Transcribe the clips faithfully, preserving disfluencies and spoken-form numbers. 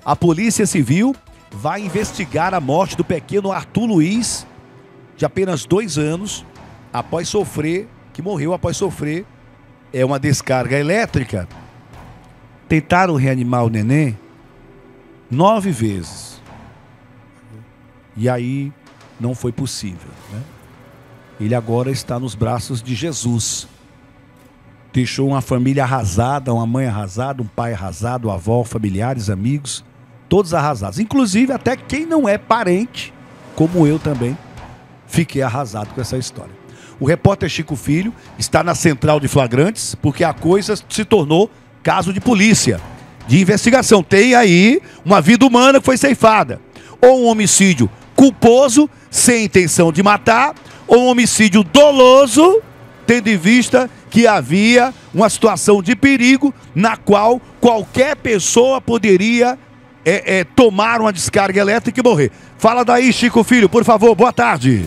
A Polícia Civil vai investigar a morte do pequeno Arthur Luiz, de apenas dois anos, após sofrer, que morreu após sofrer é uma descarga elétrica. Tentaram reanimar o neném nove vezes. E aí não foi possível, né? Ele agora está nos braços de Jesus. Deixou uma família arrasada, uma mãe arrasada, um pai arrasado, avó, familiares, amigos, todos arrasados. Inclusive até quem não é parente, como eu também, fiquei arrasado com essa história. O repórter Chico Filho está na central de flagrantes, porque a coisa se tornou caso de polícia, de investigação. Tem aí uma vida humana que foi ceifada. Ou um homicídio culposo, sem intenção de matar, ou um homicídio doloso, tendo em vista que havia uma situação de perigo na qual qualquer pessoa poderia é, é, tomar uma descarga elétrica e morrer. Fala daí, Chico Filho, por favor, boa tarde.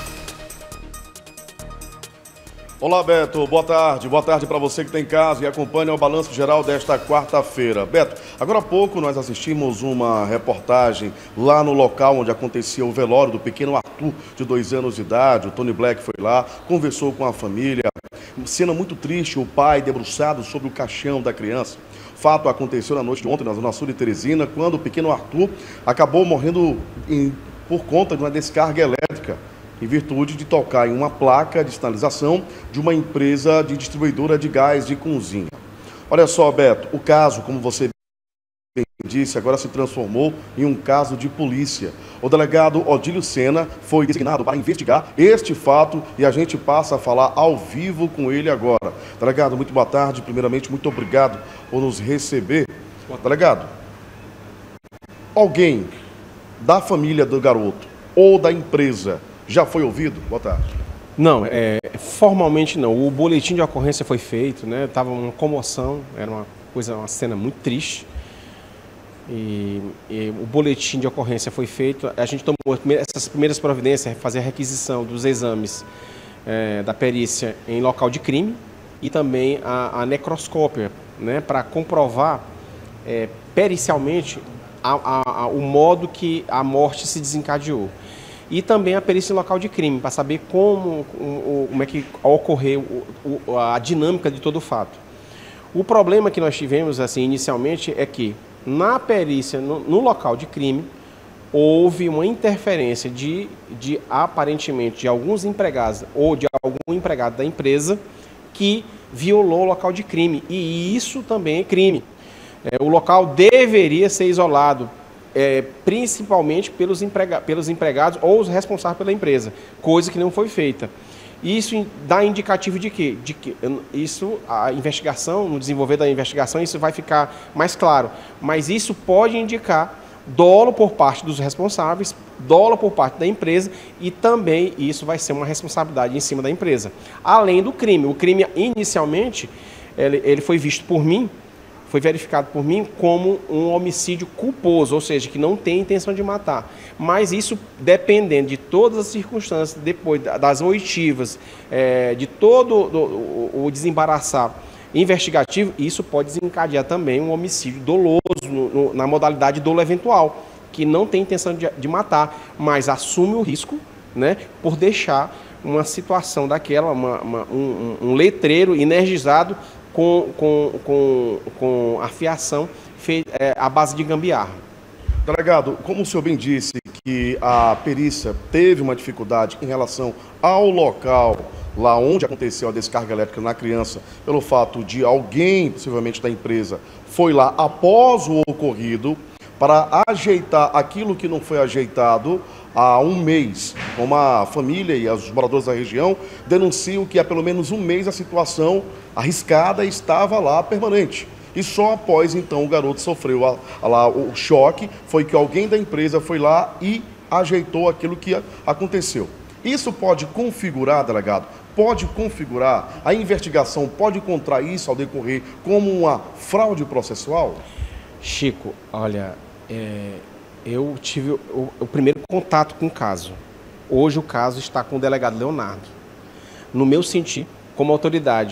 Olá, Beto, boa tarde. Boa tarde para você que está em casa e acompanha o Balanço Geral desta quarta-feira. Beto, agora há pouco nós assistimos uma reportagem lá no local onde acontecia o velório do pequeno Arthur, de dois anos de idade. O Tony Black foi lá, conversou com a família. Cena muito triste, o pai debruçado sobre o caixão da criança. O fato aconteceu na noite de ontem, na Zona Sul de Teresina, quando o pequeno Arthur acabou morrendo em, por conta de uma descarga elétrica, em virtude de tocar em uma placa de sinalização de uma empresa de distribuidora de gás de cozinha. Olha só, Beto, o caso, como você bem disse, agora se transformou em um caso de polícia. O delegado Odílio Sena foi designado para investigar este fato e a gente passa a falar ao vivo com ele agora. Delegado, muito boa tarde. Primeiramente, muito obrigado por nos receber. Delegado, alguém da família do garoto ou da empresa já foi ouvido? Boa tarde. Não, é, formalmente não. O boletim de ocorrência foi feito, né? Tava uma comoção, era uma coisa, uma cena muito triste. E, e o boletim de ocorrência foi feito. A gente tomou essas primeiras providências, fazer a requisição dos exames é, da perícia em local de crime e também a, a necroscópia, né? Para comprovar é, pericialmente a, a, a, o modo que a morte se desencadeou. E também a perícia em local de crime, para saber como, como é que ocorreu a dinâmica de todo o fato. O problema que nós tivemos assim, inicialmente é que, na perícia, no, no local de crime, houve uma interferência de, de, aparentemente, de alguns empregados ou de algum empregado da empresa que violou o local de crime. E isso também é crime. É, o local deveria ser isolado, É, principalmente pelos, emprega pelos empregados ou os responsáveis pela empresa, coisa que não foi feita. Isso dá indicativo de quê? De que isso, a investigação, no desenvolver da investigação, isso vai ficar mais claro. Mas isso pode indicar dolo por parte dos responsáveis, dolo por parte da empresa e também isso vai ser uma responsabilidade em cima da empresa. Além do crime. O crime, inicialmente, ele, ele foi visto por mim, foi verificado por mim como um homicídio culposo, ou seja, que não tem intenção de matar. Mas isso, dependendo de todas as circunstâncias, depois das oitivas, é, de todo do, o, o desembaraçar investigativo, isso pode desencadear também um homicídio doloso, no, no, na modalidade dolo eventual, que não tem intenção de, de matar, mas assume o risco, né, por deixar uma situação daquela, uma, uma, um, um letreiro energizado, Com, com, com, com a fiação feita é, à base de gambiarra. Delegado, como o senhor bem disse que a perícia teve uma dificuldade em relação ao local lá onde aconteceu a descarga elétrica na criança, pelo fato de alguém, possivelmente da empresa, foi lá após o ocorrido para ajeitar aquilo que não foi ajeitado há um mês, como a família e os moradores da região denunciam que há pelo menos um mês a situação arriscada estava lá permanente. E só após então o garoto sofreu a, a, lá, o choque, foi que alguém da empresa foi lá e ajeitou aquilo que aconteceu. Isso pode configurar, delegado, pode configurar, a investigação pode encontrar isso ao decorrer como uma fraude processual? Chico, olha, é... eu tive o, o primeiro contato com o caso. Hoje o caso está com o delegado Leonardo. No meu sentir, como autoridade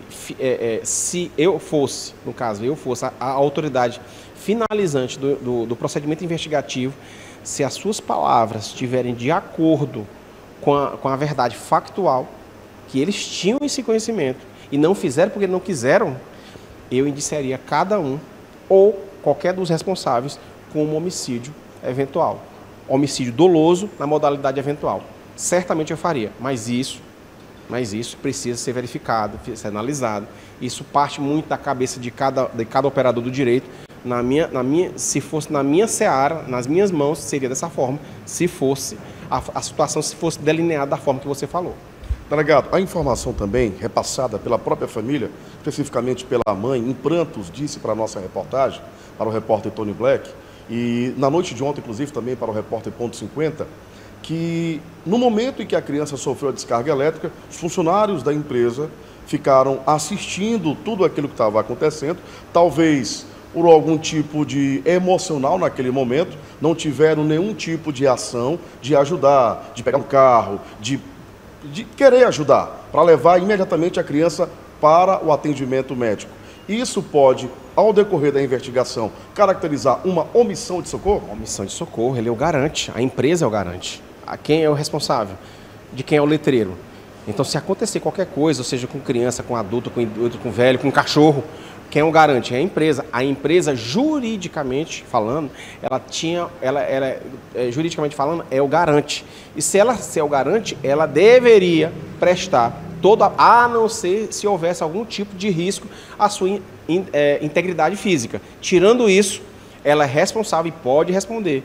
é, é, se eu fosse, no caso, eu fosse a, a autoridade finalizante do, do, do procedimento investigativo, se as suas palavras estiverem de acordo com a, com a verdade factual, que eles tinham esse conhecimento e não fizeram porque não quiseram, eu indiciaria cada um ou qualquer dos responsáveis como homicídio eventual. Homicídio doloso na modalidade eventual. Certamente eu faria, mas isso, mas isso precisa ser verificado, ser analisado. Isso parte muito da cabeça de cada, de cada operador do direito. Na minha, na minha, se fosse na minha seara, nas minhas mãos, seria dessa forma, se fosse a, a situação se fosse delineada da forma que você falou. Delegado, a informação também repassada pela própria família, especificamente pela mãe, em prantos, disse para a nossa reportagem, para o repórter Tony Black, e na noite de ontem, inclusive, também para o repórter Ponto cinquenta, que no momento em que a criança sofreu a descarga elétrica, os funcionários da empresa ficaram assistindo tudo aquilo que estava acontecendo, talvez por algum tipo de emocional naquele momento, não tiveram nenhum tipo de ação de ajudar, de pegar um carro, de, de querer ajudar, para levar imediatamente a criança para o atendimento médico. Isso pode, ao decorrer da investigação, caracterizar uma omissão de socorro? Omissão de socorro, ele é o garante, a empresa é o garante. A quem é o responsável? De quem é o letreiro? Então, se acontecer qualquer coisa, ou seja, com criança, com adulto, com idoso, com velho, com cachorro, quem é o garante? É a empresa. A empresa, juridicamente falando, ela tinha, ela, ela é, juridicamente falando, é o garante. E se ela ser o garante, ela deveria prestar toda, a não ser se houvesse algum tipo de risco à sua in, in, é, integridade física. Tirando isso, ela é responsável e pode responder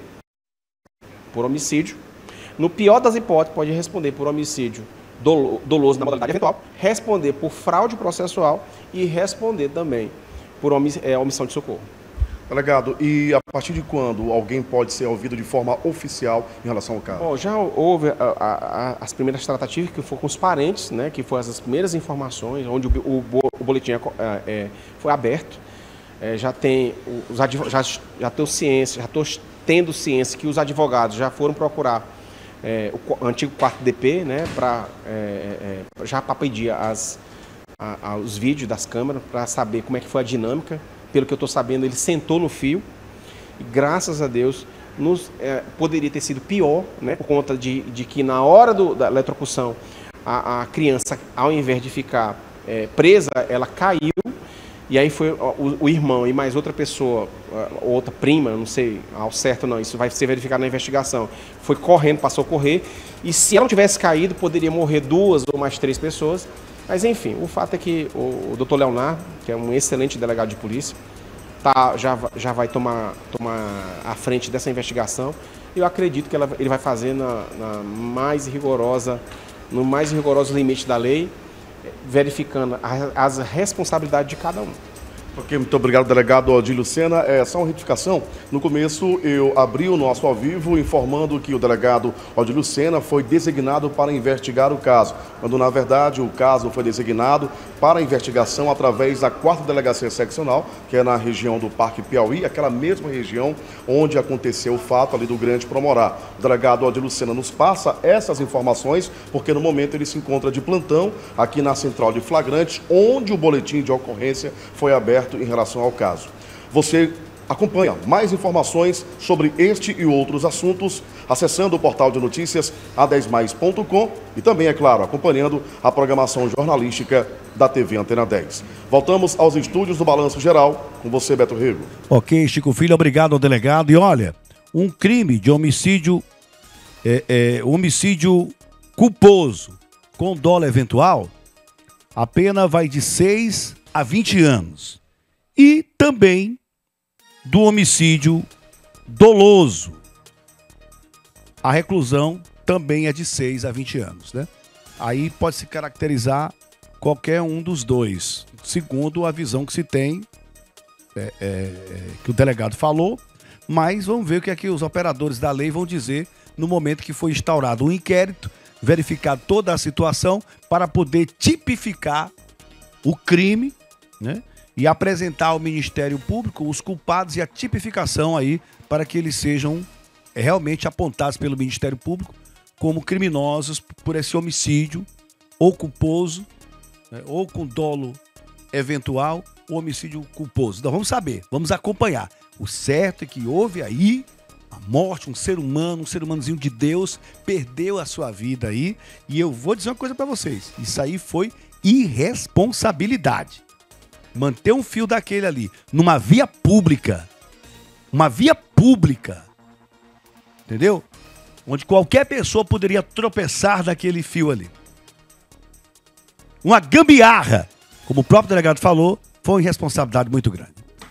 por homicídio. No pior das hipóteses, pode responder por homicídio doloso na modalidade eventual, responder por fraude processual e responder também por omissão de socorro. Delegado, e a partir de quando alguém pode ser ouvido de forma oficial em relação ao caso? Bom, já houve a, a, a, as primeiras tratativas que foram com os parentes, né, que foram as primeiras informações, onde o, o, o boletim é, é, foi aberto. É, já tem os advogados, já, já tenho ciência, já estou tendo ciência que os advogados já foram procurar É, o antigo quarto D P, né, pra, é, é, já para pedir as, a, a, os vídeos das câmeras para saber como é que foi a dinâmica. Pelo que eu estou sabendo, ele sentou no fio e, graças a Deus, nos, é, poderia ter sido pior, né, por conta de, de que na hora do, da eletrocução a, a criança, ao invés de ficar é, presa, ela caiu. E aí foi o, o irmão e mais outra pessoa, outra prima, não sei ao certo não, isso vai ser verificado na investigação, foi correndo para socorrer, e se ela não tivesse caído, poderia morrer duas ou mais três pessoas. Mas enfim, o fato é que o, o doutor Leonardo, que é um excelente delegado de polícia, tá, já, já vai tomar, tomar a frente dessa investigação. Eu acredito que ela, ele vai fazer na, na mais rigorosa, no mais rigoroso limite da lei, verificando as responsabilidades de cada um. Ok, muito obrigado, delegado Odílio Sena. É só uma retificação. No começo, eu abri o nosso ao vivo informando que o delegado Odílio Sena foi designado para investigar o caso, quando, na verdade, o caso foi designado para investigação através da quarta Delegacia Seccional, que é na região do Parque Piauí, aquela mesma região onde aconteceu o fato ali do Grande Promorá. O delegado Odílio Sena nos passa essas informações, porque no momento ele se encontra de plantão aqui na Central de Flagrantes, onde o boletim de ocorrência foi aberto em relação ao caso. Você acompanha mais informações sobre este e outros assuntos acessando o portal de notícias a dez mais ponto com e também, é claro, acompanhando a programação jornalística da T V Antena dez. Voltamos aos estúdios do Balanço Geral com você, Beto Rego. Ok, Chico Filho, obrigado ao delegado. E olha, um crime de homicídio, é, é, homicídio culposo com dolo eventual, a pena vai de seis a vinte anos. E também do homicídio doloso. A reclusão também é de seis a vinte anos, né? Aí pode se caracterizar qualquer um dos dois, segundo a visão que se tem, é, é, que o delegado falou, mas vamos ver o que é que os operadores da lei vão dizer no momento que foi instaurado um inquérito, verificar toda a situação para poder tipificar o crime, né? E apresentar ao Ministério Público os culpados e a tipificação aí para que eles sejam realmente apontados pelo Ministério Público como criminosos por esse homicídio ou culposo, né, ou com dolo eventual ou homicídio culposo. Então vamos saber, vamos acompanhar. O certo é que houve aí a morte, um ser humano, um ser humanozinho de Deus, perdeu a sua vida aí. E eu vou dizer uma coisa pra vocês, isso aí foi irresponsabilidade. Manter um fio daquele ali, numa via pública, uma via pública, entendeu? Onde qualquer pessoa poderia tropeçar daquele fio ali. Uma gambiarra, como o próprio delegado falou, foi uma irresponsabilidade muito grande.